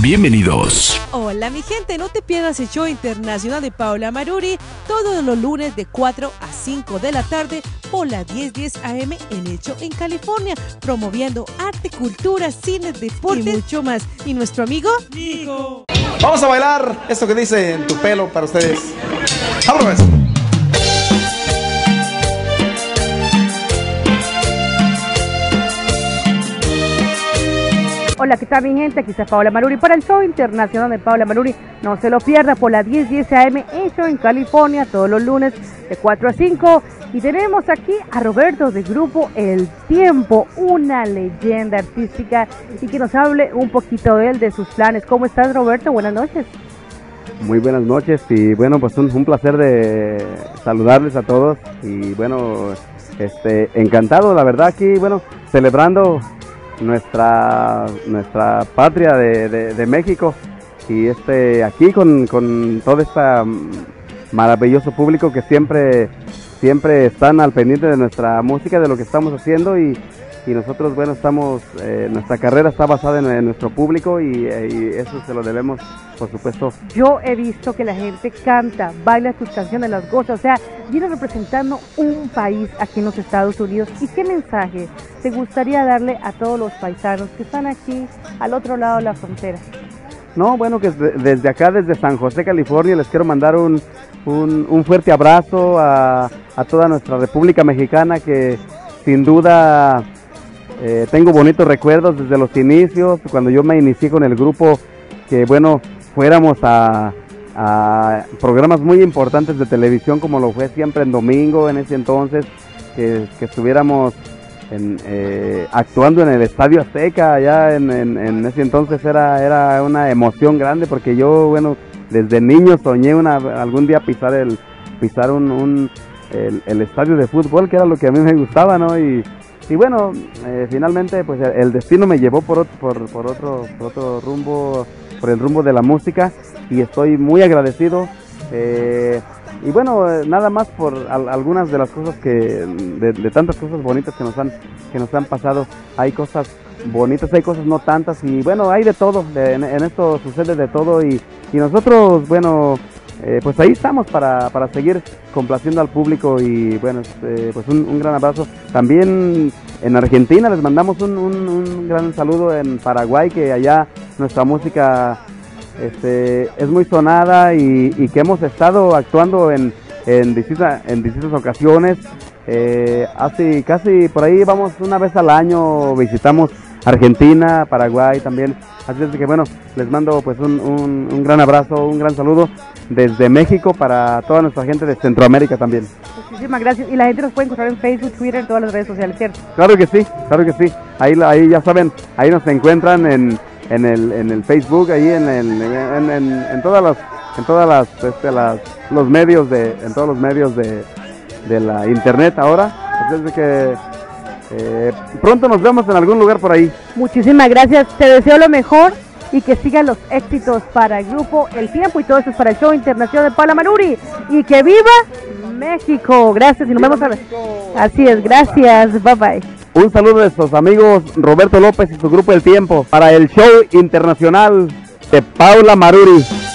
Bienvenidos. Hola mi gente, no te pierdas el show internacional de Paula Maruri todos los lunes de 4 a 5 de la tarde por la 1010 AM en el show en California, promoviendo arte, cultura, cine, deporte y mucho más. Y nuestro amigo Nico. Vamos a bailar esto que dice En tu pelo para ustedes. ¡Vámonos! Hola, ¿qué tal mi gente? Aquí está Paula Maruri para el show internacional de Paula Maruri. No se lo pierda por la 1010 AM en show en California todos los lunes de 4 a 5. Y tenemos aquí a Roberto del grupo El Tiempo, una leyenda artística, y que nos hable un poquito de él, de sus planes. ¿Cómo estás, Roberto? Buenas noches. Muy buenas noches y bueno, pues un placer de saludarles a todos y bueno, encantado la verdad aquí, bueno, celebrando nuestra patria de México y aquí con todo este maravilloso público que siempre están al pendiente de nuestra música, de lo que estamos haciendo y nosotros, bueno, nuestra carrera está basada en nuestro público y eso se lo debemos, por supuesto. Yo he visto que la gente canta, baila tus canciones, las goza, o sea, viene representando un país aquí en los Estados Unidos. ¿Y qué mensaje te gustaría darle a todos los paisanos que están aquí al otro lado de la frontera? No, bueno, que desde acá, desde San José, California, les quiero mandar un fuerte abrazo a toda nuestra República Mexicana, que sin duda tengo bonitos recuerdos desde los inicios, cuando yo me inicié con el grupo, que bueno, fuéramos a programas muy importantes de televisión, como lo fue Siempre en Domingo en ese entonces, que estuviéramos actuando en el Estadio Azteca, allá en ese entonces era una emoción grande, porque yo, bueno, desde niño soñé algún día pisar el estadio de fútbol, que era lo que a mí me gustaba, ¿no? Y bueno, finalmente pues el destino me llevó por otro rumbo, por el rumbo de la música, y estoy muy agradecido. Y bueno, nada más por algunas de las cosas de tantas cosas bonitas que nos han pasado. Hay cosas bonitas, hay cosas no tantas, y bueno, hay de todo, en esto sucede de todo, y nosotros, bueno, pues ahí estamos para seguir complaciendo al público, y bueno, pues un gran abrazo. También en Argentina les mandamos un gran saludo, en Paraguay, que allá nuestra música es muy sonada, y que hemos estado actuando en distintas ocasiones. Casi por ahí vamos una vez al año, visitamos Argentina, Paraguay también. Así es que bueno, les mando pues un gran abrazo, un gran saludo desde México para toda nuestra gente de Centroamérica también. Muchísimas gracias. Y la gente nos puede encontrar en Facebook, Twitter, en todas las redes sociales, ¿cierto? Claro que sí. Ahí ya saben, ahí nos encuentran en el Facebook, ahí en todos los medios de la internet ahora. Así es que pronto nos vemos en algún lugar por ahí. Muchísimas gracias, te deseo lo mejor y que sigan los éxitos para el grupo El Tiempo, y todo esto es para el show internacional de Paula Maruri, y que viva México. Gracias y nos vemos a ver. Así es, gracias, bye bye. Un saludo de sus amigos Roberto López y su grupo El Tiempo para el show internacional de Paula Maruri.